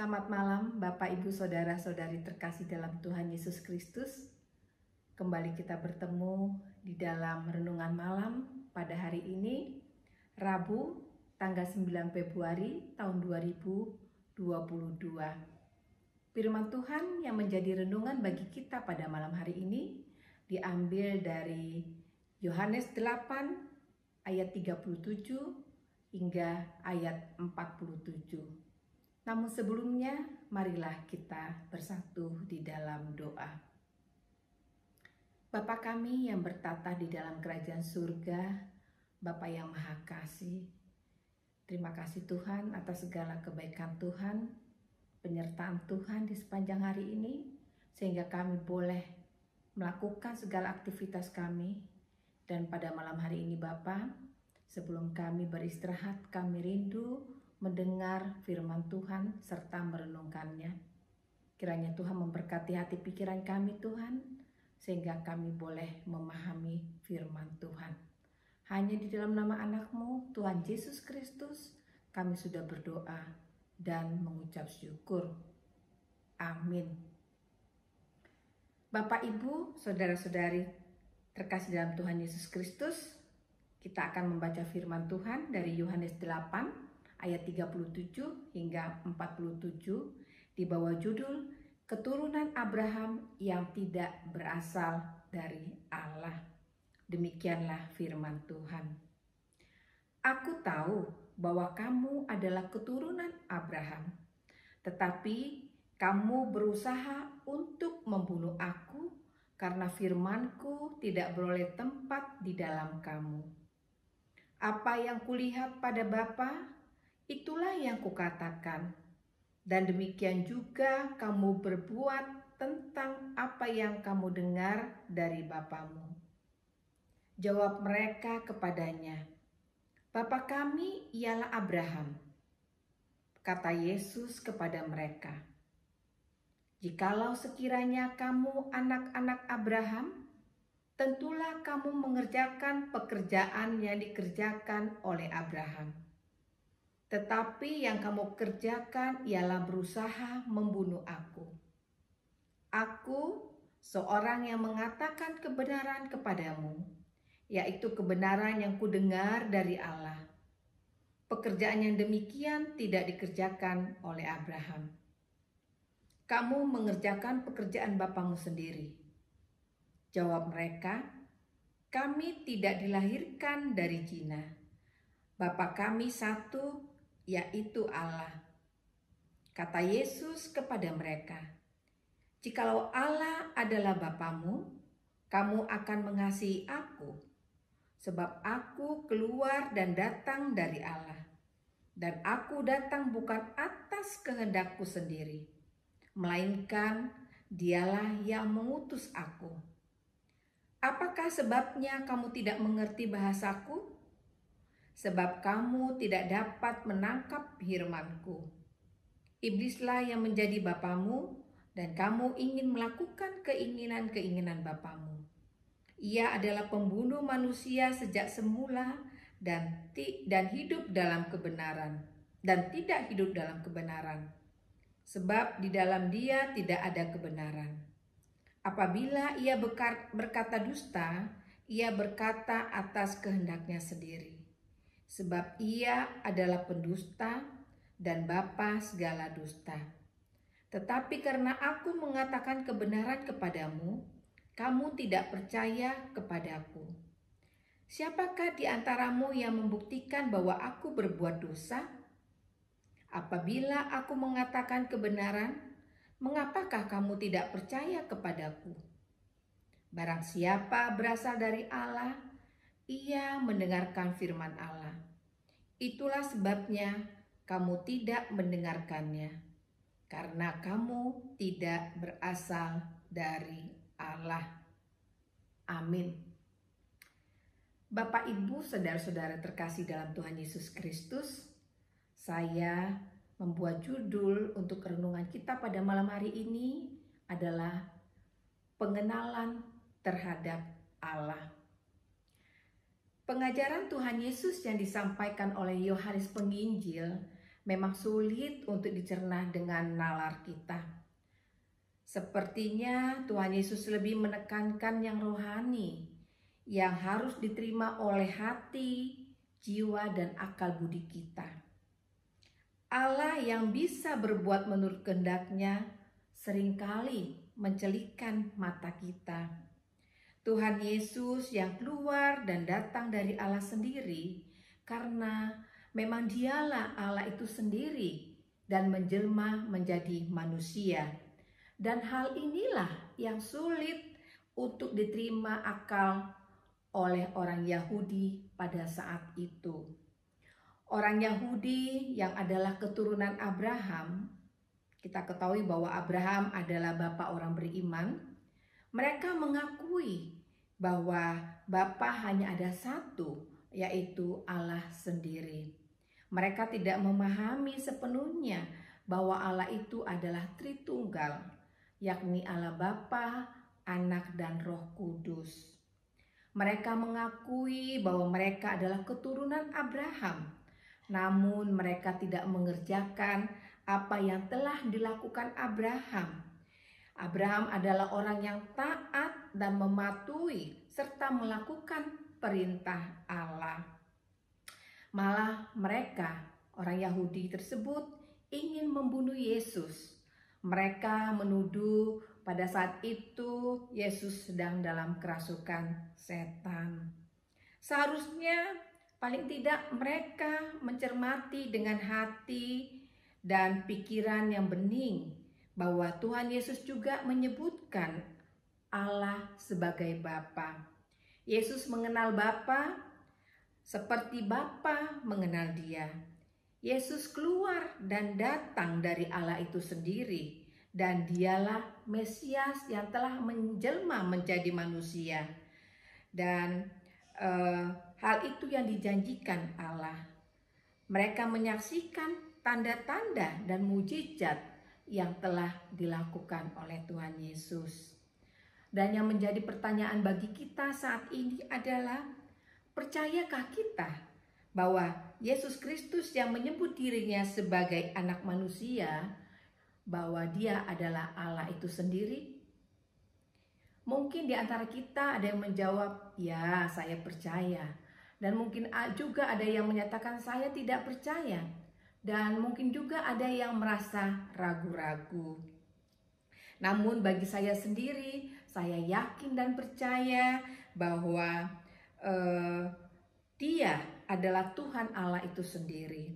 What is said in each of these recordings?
Selamat malam Bapak Ibu Saudara-saudari terkasih dalam Tuhan Yesus Kristus. Kembali kita bertemu di dalam renungan malam pada hari ini, Rabu tanggal 9 Februari tahun 2022. Firman Tuhan yang menjadi renungan bagi kita pada malam hari ini diambil dari Yohanes 8 ayat 37 hingga ayat 47. Namun sebelumnya, marilah kita bersatu di dalam doa. Bapa kami yang bertata di dalam kerajaan surga, Bapa yang Maha Kasih, terima kasih Tuhan atas segala kebaikan Tuhan, penyertaan Tuhan di sepanjang hari ini, sehingga kami boleh melakukan segala aktivitas kami. Dan pada malam hari ini Bapa, sebelum kami beristirahat, kami rindu mendengar firman Tuhan serta merenungkannya. Kiranya Tuhan memberkati hati pikiran kami Tuhan, sehingga kami boleh memahami firman Tuhan. Hanya di dalam nama anak-Mu, Tuhan Yesus Kristus, kami sudah berdoa dan mengucap syukur. Amin. Bapak, Ibu, Saudara-saudari terkasih dalam Tuhan Yesus Kristus, kita akan membaca firman Tuhan dari Yohanes 8 ayat 37 hingga 47 di bawah judul Keturunan Abraham yang tidak berasal dari Allah. Demikianlah firman Tuhan. Aku tahu bahwa kamu adalah keturunan Abraham, tetapi kamu berusaha untuk membunuh aku karena firmanku tidak beroleh tempat di dalam kamu. Apa yang kulihat pada Bapa, itulah yang kukatakan, dan demikian juga kamu berbuat tentang apa yang kamu dengar dari bapamu. Jawab mereka kepadanya, Bapa kami ialah Abraham. Kata Yesus kepada mereka, jikalau sekiranya kamu anak-anak Abraham, tentulah kamu mengerjakan pekerjaan yang dikerjakan oleh Abraham. Tetapi yang kamu kerjakan ialah berusaha membunuh aku. Aku seorang yang mengatakan kebenaran kepadamu, yaitu kebenaran yang kudengar dari Allah. Pekerjaan yang demikian tidak dikerjakan oleh Abraham. Kamu mengerjakan pekerjaan bapamu sendiri. Jawab mereka, kami tidak dilahirkan dari zina. Bapa kami satu, yaitu Allah. Kata Yesus kepada mereka, jikalau Allah adalah Bapamu, kamu akan mengasihi aku, sebab aku keluar dan datang dari Allah. Dan aku datang bukan atas kehendakku sendiri, melainkan Dialah yang mengutus aku. Apakah sebabnya kamu tidak mengerti bahasaku? Sebab kamu tidak dapat menangkap firman-Ku. Iblislah yang menjadi bapamu, dan kamu ingin melakukan keinginan-keinginan bapamu. Ia adalah pembunuh manusia sejak semula dan hidup dalam kebenaran, dan tidak hidup dalam kebenaran. Sebab di dalam dia tidak ada kebenaran. Apabila ia berkata dusta, ia berkata atas kehendaknya sendiri. Sebab ia adalah pendusta dan bapa segala dusta. Tetapi karena aku mengatakan kebenaran kepadamu, kamu tidak percaya kepadaku. Siapakah di antaramu yang membuktikan bahwa aku berbuat dosa? Apabila aku mengatakan kebenaran, mengapakah kamu tidak percaya kepadaku? Barang siapa berasal dari Allah, ia mendengarkan firman Allah. Itulah sebabnya kamu tidak mendengarkannya, karena kamu tidak berasal dari Allah. Amin. Bapak, Ibu, Saudara-saudara terkasih dalam Tuhan Yesus Kristus, saya membuat judul untuk renungan kita pada malam hari ini adalah pengenalan terhadap Allah. Pengajaran Tuhan Yesus yang disampaikan oleh Yohanes Penginjil memang sulit untuk dicerna dengan nalar kita. Sepertinya Tuhan Yesus lebih menekankan yang rohani, yang harus diterima oleh hati, jiwa, dan akal budi kita. Allah yang bisa berbuat menurut kehendak-Nya seringkali mencelikkan mata kita. Tuhan Yesus yang keluar dan datang dari Allah sendiri, karena memang Dialah Allah itu sendiri dan menjelma menjadi manusia. Dan hal inilah yang sulit untuk diterima akal oleh orang Yahudi pada saat itu. Orang Yahudi yang adalah keturunan Abraham, kita ketahui bahwa Abraham adalah bapa orang beriman. Mereka mengakui bahwa Bapa hanya ada satu, yaitu Allah sendiri. Mereka tidak memahami sepenuhnya bahwa Allah itu adalah Tritunggal, yakni Allah Bapa, Anak, dan Roh Kudus. Mereka mengakui bahwa mereka adalah keturunan Abraham, namun mereka tidak mengerjakan apa yang telah dilakukan Abraham. Abraham adalah orang yang taat dan mematuhi serta melakukan perintah Allah. Malah mereka, orang Yahudi tersebut, ingin membunuh Yesus. Mereka menuduh pada saat itu Yesus sedang dalam kerasukan setan. Seharusnya paling tidak mereka mencermati dengan hati dan pikiran yang bening bahwa Tuhan Yesus juga menyebutkan Allah sebagai Bapa. Yesus mengenal Bapa seperti Bapa mengenal Dia. Yesus keluar dan datang dari Allah itu sendiri, dan Dialah Mesias yang telah menjelma menjadi manusia. Dan hal itu yang dijanjikan Allah. Mereka menyaksikan tanda-tanda dan mujizat yang telah dilakukan oleh Tuhan Yesus. Dan yang menjadi pertanyaan bagi kita saat ini adalah, percayakah kita bahwa Yesus Kristus yang menyebut dirinya sebagai anak manusia, bahwa Dia adalah Allah itu sendiri? Mungkin di antara kita ada yang menjawab, ya saya percaya. Dan mungkin juga ada yang menyatakan saya tidak percaya. Dan mungkin juga ada yang merasa ragu-ragu. Namun bagi saya sendiri, saya yakin dan percaya bahwa Dia adalah Tuhan Allah itu sendiri.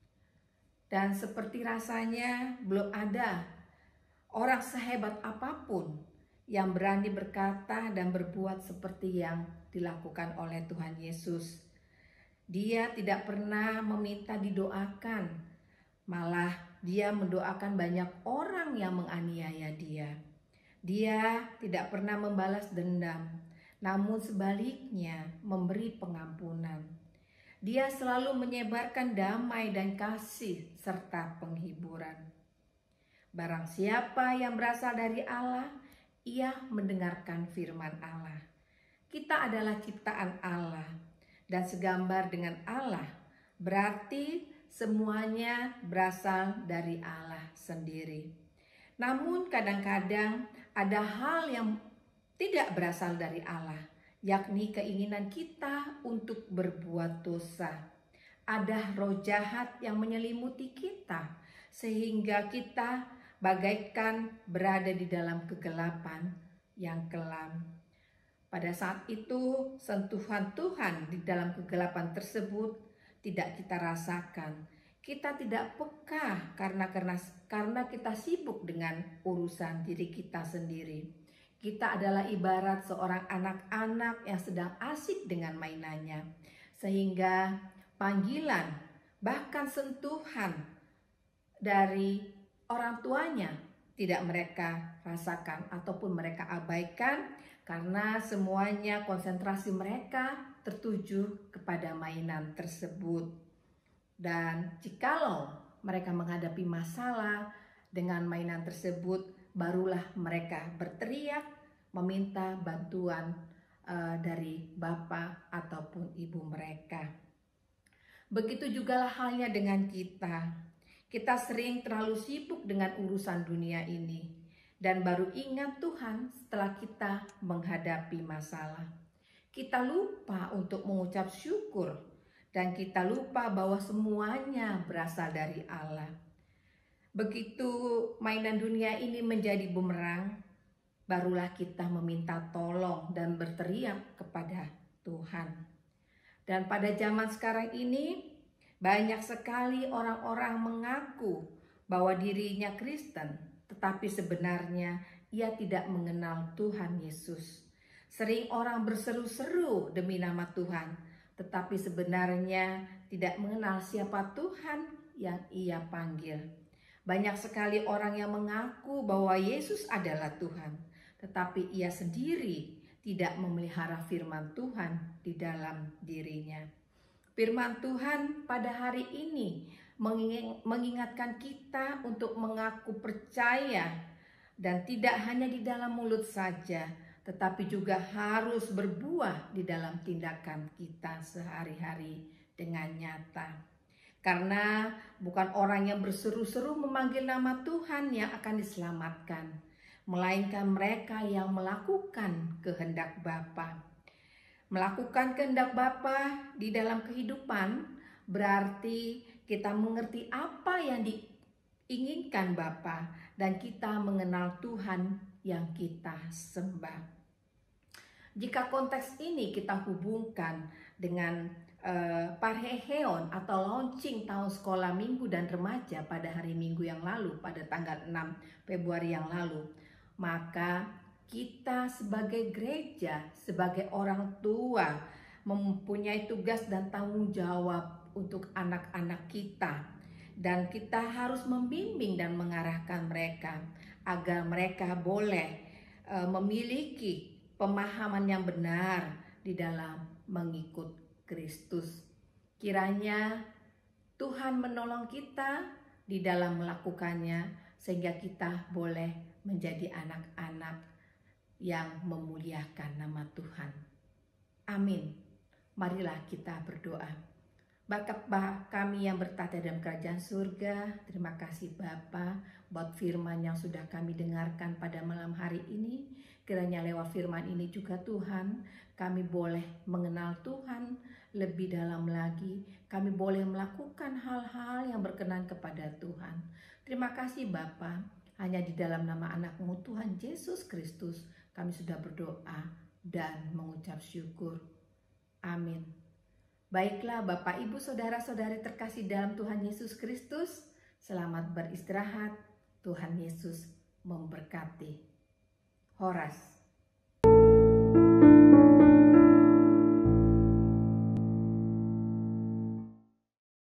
Dan seperti rasanya belum ada orang sehebat apapun yang berani berkata dan berbuat seperti yang dilakukan oleh Tuhan Yesus. Dia tidak pernah meminta didoakan, malah Dia mendoakan banyak orang yang menganiaya Dia. Dia tidak pernah membalas dendam, namun sebaliknya memberi pengampunan. Dia selalu menyebarkan damai dan kasih serta penghiburan. Barang siapa yang berasal dari Allah, ia mendengarkan firman Allah. Kita adalah ciptaan Allah dan segambar dengan Allah, berarti semuanya berasal dari Allah sendiri. Namun kadang-kadang ada hal yang tidak berasal dari Allah, yakni keinginan kita untuk berbuat dosa. Ada roh jahat yang menyelimuti kita, sehingga kita bagaikan berada di dalam kegelapan yang kelam. Pada saat itu, sentuhan Tuhan di dalam kegelapan tersebut tidak kita rasakan. Kita tidak peka karena kita sibuk dengan urusan diri kita sendiri. Kita adalah ibarat seorang anak-anak yang sedang asik dengan mainannya, sehingga panggilan bahkan sentuhan dari orang tuanya tidak mereka rasakan ataupun mereka abaikan, karena semuanya konsentrasi mereka tertuju kepada mainan tersebut. Dan jikalau mereka menghadapi masalah dengan mainan tersebut, barulah mereka berteriak meminta bantuan dari bapak ataupun ibu mereka. Begitu jugalah halnya dengan kita. Kita sering terlalu sibuk dengan urusan dunia ini dan baru ingat Tuhan setelah kita menghadapi masalah. Kita lupa untuk mengucap syukur dan kita lupa bahwa semuanya berasal dari Allah. Begitu mainan dunia ini menjadi bumerang, barulah kita meminta tolong dan berteriak kepada Tuhan. Dan pada zaman sekarang ini, banyak sekali orang-orang mengaku bahwa dirinya Kristen, tetapi sebenarnya ia tidak mengenal Tuhan Yesus. Sering orang berseru-seru demi nama Tuhan, tetapi sebenarnya tidak mengenal siapa Tuhan yang ia panggil. Banyak sekali orang yang mengaku bahwa Yesus adalah Tuhan, tetapi ia sendiri tidak memelihara firman Tuhan di dalam dirinya. Firman Tuhan pada hari ini mengingatkan kita untuk mengaku percaya dan tidak hanya di dalam mulut saja, tetapi juga harus berbuah di dalam tindakan kita sehari-hari dengan nyata. Karena bukan orang yang berseru-seru memanggil nama Tuhan yang akan diselamatkan, melainkan mereka yang melakukan kehendak Bapa. Melakukan kehendak Bapa di dalam kehidupan berarti kita mengerti apa yang diinginkan Bapa dan kita mengenal Tuhan yang kita sembah. Jika konteks ini kita hubungkan dengan Parheheon atau launching tahun sekolah minggu dan remaja pada hari Minggu yang lalu, pada tanggal 6 Februari yang lalu, maka kita sebagai gereja, sebagai orang tua, mempunyai tugas dan tanggung jawab untuk anak-anak kita. Dan kita harus membimbing dan mengarahkan mereka agar mereka boleh memiliki pemahaman yang benar di dalam mengikut Kristus. Kiranya Tuhan menolong kita di dalam melakukannya sehingga kita boleh menjadi anak-anak yang memuliakan nama Tuhan. Amin. Marilah kita berdoa. Bapa kami yang bertata dalam kerajaan surga, terima kasih Bapa buat firman yang sudah kami dengarkan pada malam hari ini. Kiranya lewat firman ini juga Tuhan, kami boleh mengenal Tuhan lebih dalam lagi. Kami boleh melakukan hal-hal yang berkenan kepada Tuhan. Terima kasih Bapa, hanya di dalam nama anak-Mu Tuhan Yesus Kristus kami sudah berdoa dan mengucap syukur. Amin. Baiklah Bapak, Ibu, Saudara-saudari terkasih dalam Tuhan Yesus Kristus, selamat beristirahat. Tuhan Yesus memberkati. Horas.